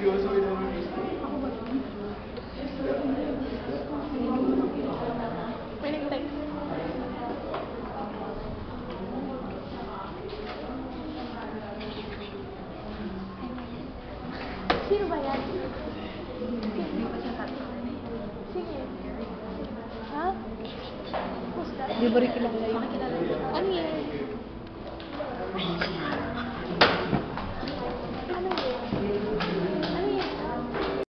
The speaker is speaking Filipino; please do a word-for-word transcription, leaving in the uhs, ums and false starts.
May nag-text. Sino ba yan? Sige. Ha? Who's that? Di ba rin kilala yun? Ano yan?